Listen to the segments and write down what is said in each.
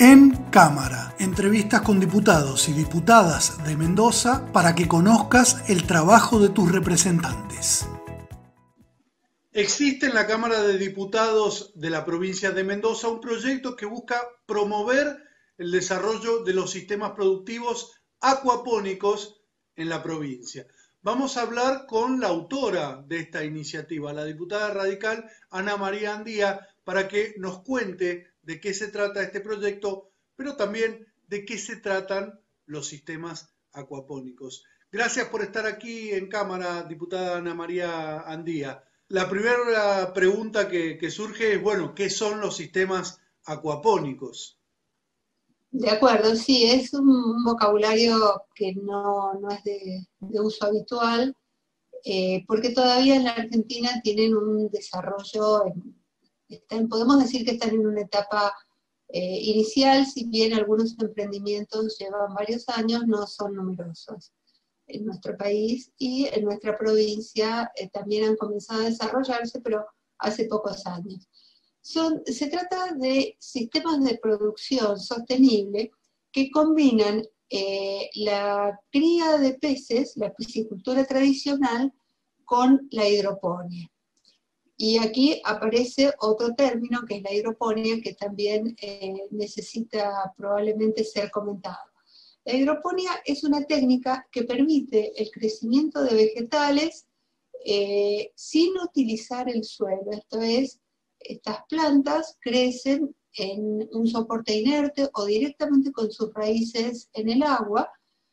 En Cámara, entrevistas con diputados y diputadas de Mendoza para que conozcas el trabajo de tus representantes. Existe en la Cámara de Diputados de la provincia de Mendoza un proyecto que busca promover el desarrollo de los sistemas productivos acuapónicos en la provincia. Vamos a hablar con la autora de esta iniciativa, la diputada radical Ana María Andía, para que nos cuente de qué se trata este proyecto, pero también de qué se tratan los sistemas acuapónicos. Gracias por estar aquí en Cámara, diputada Ana María Andía. La primera pregunta que surge es, bueno, ¿qué son los sistemas acuapónicos? De acuerdo, sí, es un vocabulario que no es de uso habitual, porque todavía en la Argentina tienen un desarrollo, podemos decir que están en una etapa inicial, si bien algunos emprendimientos llevan varios años, no son numerosos en nuestro país, y en nuestra provincia también han comenzado a desarrollarse, pero hace pocos años. Se trata de sistemas de producción sostenible que combinan la cría de peces, la piscicultura tradicional, con la hidroponía. Y aquí aparece otro término que es la hidroponía, que también necesita probablemente ser comentado. La hidroponía es una técnica que permite el crecimiento de vegetales sin utilizar el suelo, esto es, estas plantas crecen en un soporte inerte o directamente con sus raíces en el agua.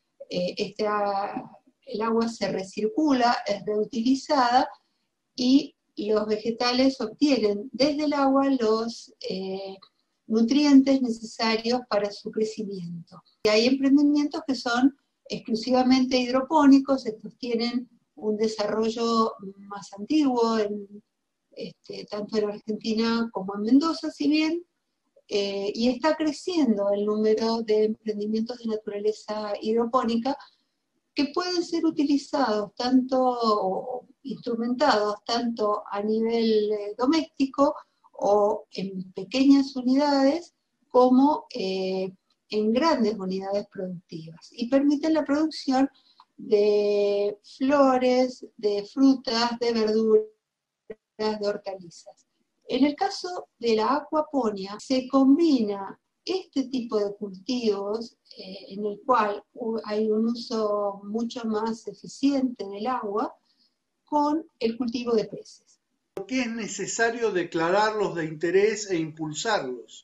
El agua se recircula, es reutilizada y los vegetales obtienen desde el agua los nutrientes necesarios para su crecimiento. Y hay emprendimientos que son exclusivamente hidropónicos, estos tienen un desarrollo más antiguo tanto en Argentina como en Mendoza, si bien, y está creciendo el número de emprendimientos de naturaleza hidropónica que pueden ser utilizados o instrumentados tanto a nivel doméstico o en pequeñas unidades como en grandes unidades productivas, y permiten la producción de flores, de frutas, de verduras, de hortalizas. En el caso de la acuaponía, se combina este tipo de cultivos en el cual hay un uso mucho más eficiente del agua con el cultivo de peces. ¿Por qué es necesario declararlos de interés e impulsarlos?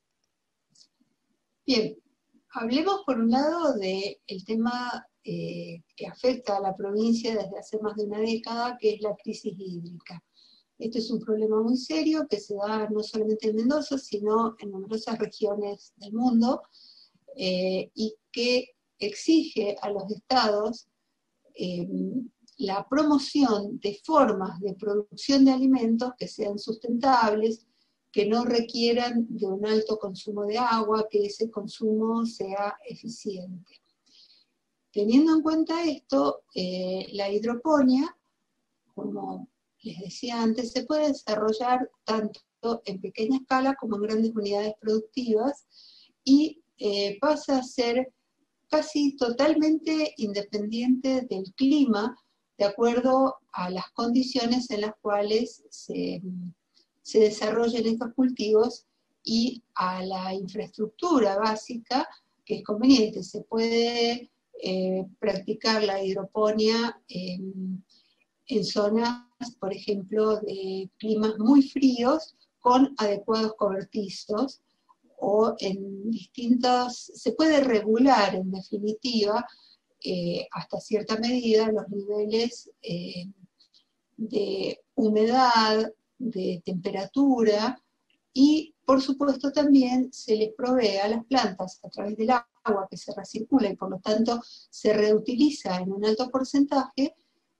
Bien, hablemos por un lado del tema que afecta a la provincia desde hace más de una década, que es la crisis hídrica. Este es un problema muy serio que se da no solamente en Mendoza, sino en numerosas regiones del mundo, y que exige a los estados la promoción de formas de producción de alimentos que sean sustentables, que no requieran de un alto consumo de agua, que ese consumo sea eficiente. Teniendo en cuenta esto, la hidroponía, como les decía antes, se puede desarrollar tanto en pequeña escala como en grandes unidades productivas y pasa a ser casi totalmente independiente del clima, de acuerdo a las condiciones en las cuales se desarrollan estos cultivos y a la infraestructura básica que es conveniente. Se puede practicar la hidroponía en zonas, por ejemplo, de climas muy fríos con adecuados cobertizos, o en se puede regular en definitiva hasta cierta medida los niveles de humedad, de temperatura, y por supuesto también se les provee a las plantas a través del agua que se recircula y por lo tanto se reutiliza en un alto porcentaje,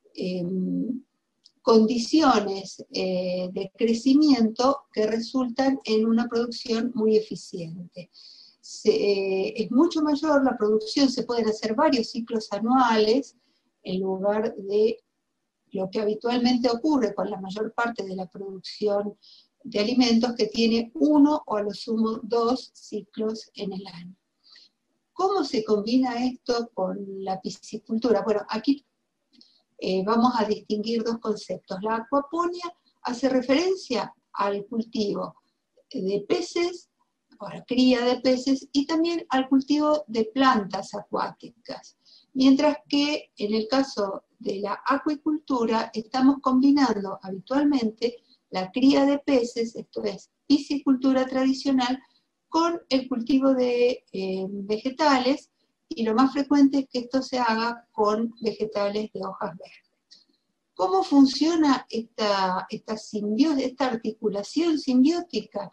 condiciones de crecimiento que resultan en una producción muy eficiente. Es mucho mayor la producción, se pueden hacer varios ciclos anuales en lugar de lo que habitualmente ocurre con la mayor parte de la producción de alimentos que tiene 1 o a lo sumo 2 ciclos en el año. ¿Cómo se combina esto con la piscicultura? Bueno, aquí vamos a distinguir dos conceptos. La acuaponía hace referencia al cultivo de peces, o a la cría de peces, y también al cultivo de plantas acuáticas. Mientras que en el caso de la acuicultura estamos combinando habitualmente la cría de peces, esto es, piscicultura tradicional, con el cultivo de vegetales, y lo más frecuente es que esto se haga con vegetales de hojas verdes. ¿Cómo funciona esta articulación simbiótica?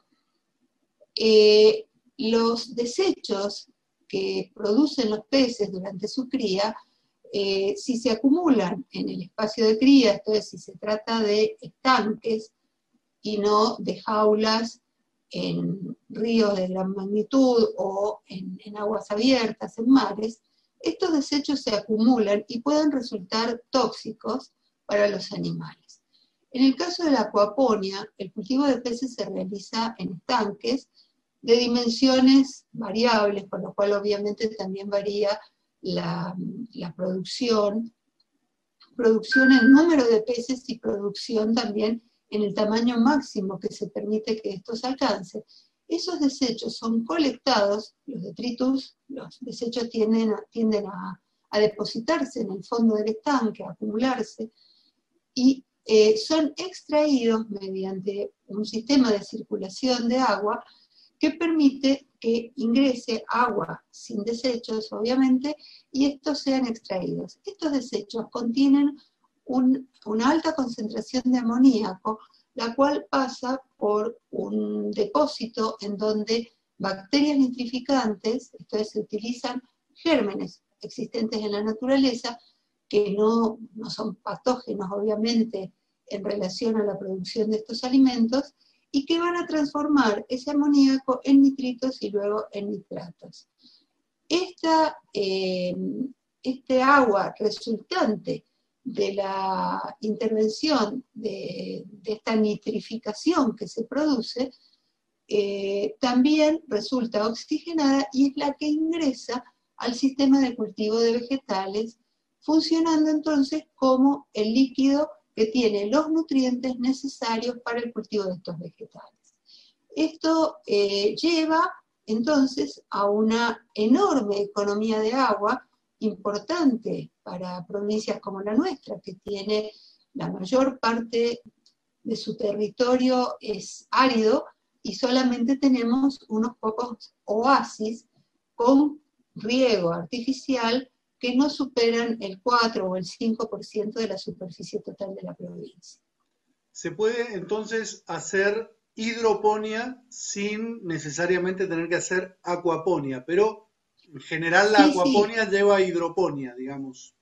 Los desechos que producen los peces durante su cría, si se acumulan en el espacio de cría, esto es, si se trata de estanques y no de jaulas en ríos de gran magnitud o en aguas abiertas, en mares, estos desechos se acumulan y pueden resultar tóxicos para los animales. En el caso de la acuaponía, el cultivo de peces se realiza en estanques de dimensiones variables, con lo cual obviamente también varía la producción en número de peces y producción también en el tamaño máximo que se permite que estos alcancen. Esos desechos son colectados, los detritus, los desechos tienden a depositarse en el fondo del estanque, a acumularse, y son extraídos mediante un sistema de circulación de agua que permite que ingrese agua sin desechos, obviamente, y estos sean extraídos. Estos desechos contienen una alta concentración de amoníaco, la cual pasa por un depósito en donde bacterias nitrificantes, esto es, se utilizan gérmenes existentes en la naturaleza, que no son patógenos, obviamente, en relación a la producción de estos alimentos, y que van a transformar ese amoníaco en nitritos y luego en nitratos. Este agua resultante de la intervención de esta nitrificación que se produce, también resulta oxigenada y es la que ingresa al sistema de cultivo de vegetales, funcionando entonces como el líquido que tiene los nutrientes necesarios para el cultivo de estos vegetales. Esto lleva entonces a una enorme economía de agua, importante para provincias como la nuestra, que tiene la mayor parte de su territorio es árido y solamente tenemos unos pocos oasis con riego artificial que no superan el 4 o el 5% de la superficie total de la provincia. ¿Se puede entonces hacer hidroponía sin necesariamente tener que hacer acuaponía? Pero en general la acuaponía lleva hidroponía, digamos.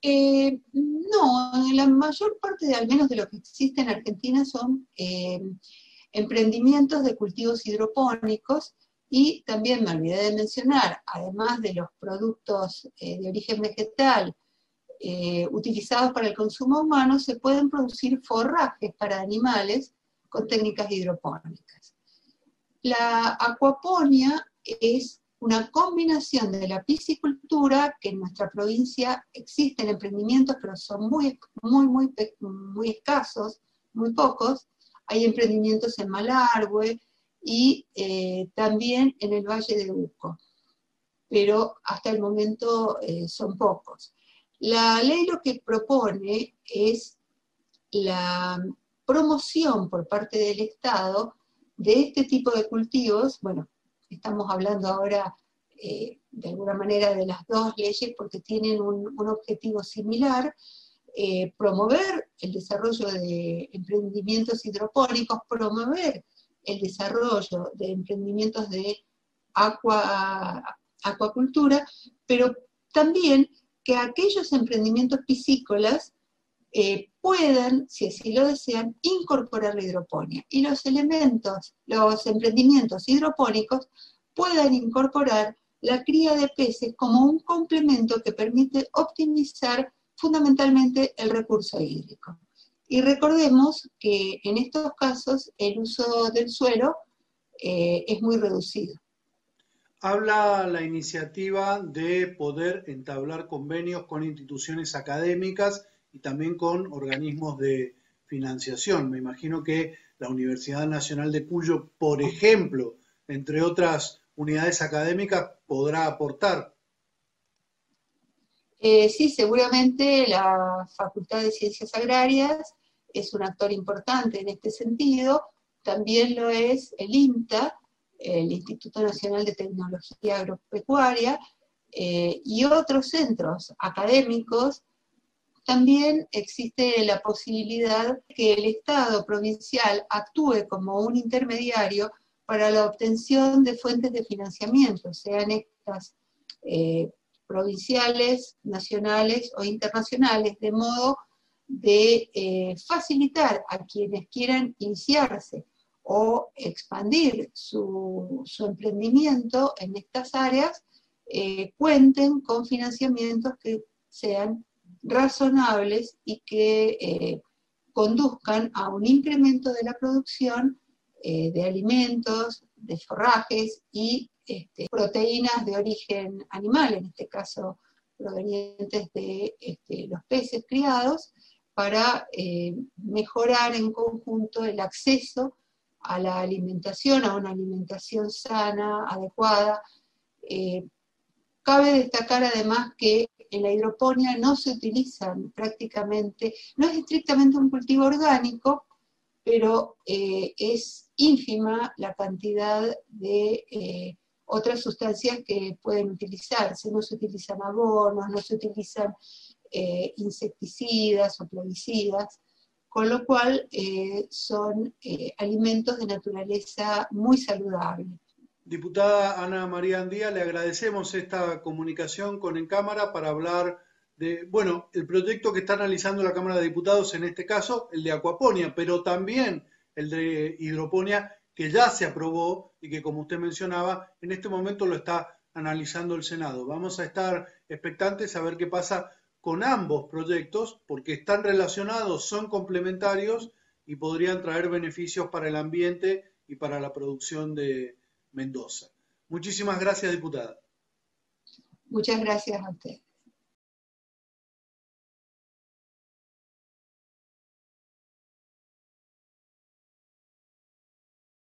No, la mayor parte, al menos de lo que existe en Argentina, son emprendimientos de cultivos hidropónicos. Y también me olvidé de mencionar, además de los productos de origen vegetal utilizados para el consumo humano, se pueden producir forrajes para animales con técnicas hidropónicas. La acuaponía es una combinación de la piscicultura, que en nuestra provincia existen emprendimientos, pero son muy escasos, muy pocos. Hay emprendimientos en Malargüe, y también en el Valle de Uco, pero hasta el momento son pocos. La ley lo que propone es la promoción por parte del Estado de este tipo de cultivos. Bueno, estamos hablando ahora de alguna manera de las dos leyes porque tienen un objetivo similar, promover el desarrollo de emprendimientos hidropónicos, promover el desarrollo de emprendimientos de acuacultura, pero también que aquellos emprendimientos piscícolas puedan, si así lo desean, incorporar la hidroponía. Y los emprendimientos hidropónicos puedan incorporar la cría de peces como un complemento que permite optimizar fundamentalmente el recurso hídrico. Y recordemos que en estos casos el uso del suelo es muy reducido. Habla la iniciativa de poder entablar convenios con instituciones académicas y también con organismos de financiación. Me imagino que la Universidad Nacional de Cuyo, por ejemplo, entre otras unidades académicas, podrá aportar. Sí, seguramente la Facultad de Ciencias Agrarias es un actor importante en este sentido, también lo es el INTA, el Instituto Nacional de Tecnología Agropecuaria, y otros centros académicos. También existe la posibilidad que el Estado provincial actúe como un intermediario para la obtención de fuentes de financiamiento, sean estas provinciales, nacionales o internacionales, de modo de facilitar a quienes quieran iniciarse o expandir su emprendimiento en estas áreas, cuenten con financiamientos que sean razonables y que conduzcan a un incremento de la producción de alimentos, de forrajes y proteínas de origen animal, en este caso provenientes de los peces criados, para mejorar en conjunto el acceso a la alimentación, a una alimentación sana, adecuada. Cabe destacar además que en la hidroponía no se utilizan prácticamente, no es estrictamente un cultivo orgánico, pero es ínfima la cantidad de otras sustancias que pueden utilizarse. No se utilizan abonos, no se utilizan insecticidas o plaguicidas, con lo cual son alimentos de naturaleza muy saludable. Diputada Ana María Andía, le agradecemos esta comunicación con En Cámara para hablar de, bueno, el proyecto que está analizando la Cámara de Diputados, en este caso, el de acuaponía, pero también el de hidroponía, que ya se aprobó y que, como usted mencionaba, en este momento lo está analizando el Senado. Vamos a estar expectantes a ver qué pasa con ambos proyectos, porque están relacionados, son complementarios y podrían traer beneficios para el ambiente y para la producción de Mendoza. Muchísimas gracias, diputada. Muchas gracias a usted.